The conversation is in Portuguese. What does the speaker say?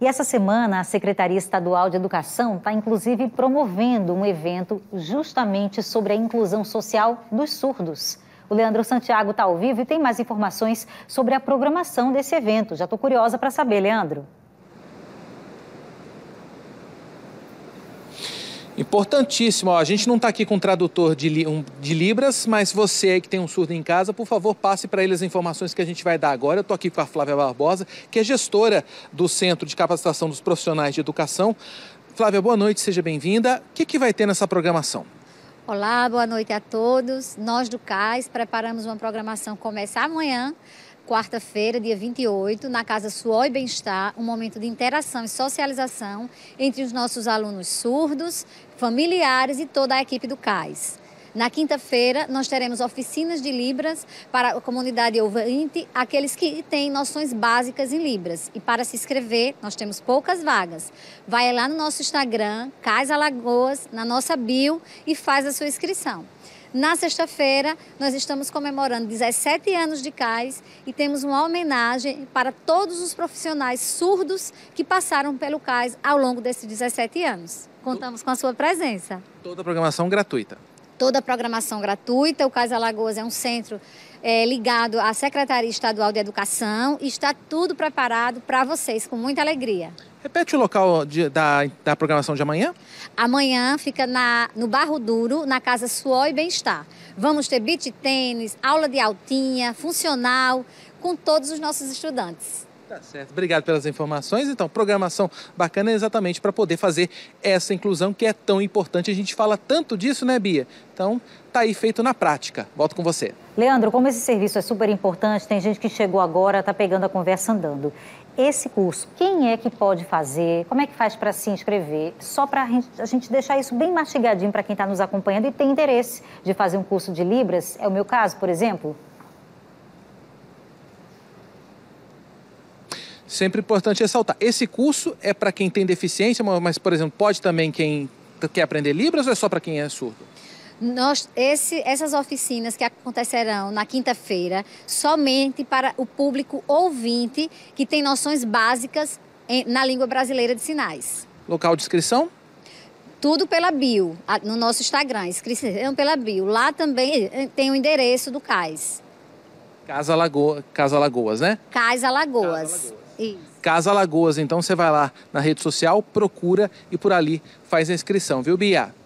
E essa semana, a Secretaria Estadual de Educação está, inclusive, promovendo um evento justamente sobre a inclusão social dos surdos. O Leandro Santiago está ao vivo e tem mais informações sobre a programação desse evento. Já estou curiosa para saber, Leandro. Importantíssimo. A gente não está aqui com um tradutor de Libras, mas você aí que tem um surdo em casa, por favor, passe para ele as informações que a gente vai dar agora. Eu estou aqui com a Flávia Barbosa, que é gestora do Centro de Capacitação dos Profissionais de Educação. Flávia, boa noite, seja bem-vinda. O que vai ter nessa programação? Olá, boa noite a todos. Nós do CAIS preparamos uma programação que começa amanhã, quarta-feira, dia 28, na Casa Suor e Bem-Estar, um momento de interação e socialização entre os nossos alunos surdos, familiares e toda a equipe do CAIS. Na quinta-feira, nós teremos oficinas de Libras para a comunidade ouvinte, aqueles que têm noções básicas em Libras. E para se inscrever, nós temos poucas vagas. Vai lá no nosso Instagram, CAIS Alagoas, na nossa bio e faz a sua inscrição. Na sexta-feira, nós estamos comemorando 17 anos de CAIS e temos uma homenagem para todos os profissionais surdos que passaram pelo CAIS ao longo desses 17 anos. Contamos com a sua presença. Toda a programação gratuita. Toda a programação gratuita. O CAIS Alagoas é um centro ligado à Secretaria Estadual de Educação e está tudo preparado para vocês, com muita alegria. Repete o local da programação de amanhã. Amanhã fica no Barro Duro, na Casa Suor e Bem-Estar. Vamos ter beach tênis, aula de altinha, funcional, com todos os nossos estudantes. Tá certo, obrigado pelas informações. Então, programação bacana exatamente para poder fazer essa inclusão que é tão importante. A gente fala tanto disso, né, Bia? Então, tá aí feito na prática. Volto com você. Leandro, como esse serviço é super importante, tem gente que chegou agora, está pegando a conversa andando. Esse curso, quem é que pode fazer? Como é que faz para se inscrever? Só para a gente deixar isso bem mastigadinho para quem está nos acompanhando e tem interesse de fazer um curso de Libras. É o meu caso, por exemplo? Sempre importante ressaltar. Esse curso é para quem tem deficiência, mas, por exemplo, pode também quem quer aprender Libras ou é só para quem é surdo? Essas oficinas que acontecerão na quinta-feira, somente para o público ouvinte que tem noções básicas na língua brasileira de sinais. Local de inscrição? Tudo pela bio, no nosso Instagram, inscrição pela bio. Lá também tem o endereço do CAIS. Casa Alagoas, né? CAIS Alagoas. Isso. Casa Alagoas, então você vai lá na rede social, procura e por ali faz a inscrição, viu, Bia?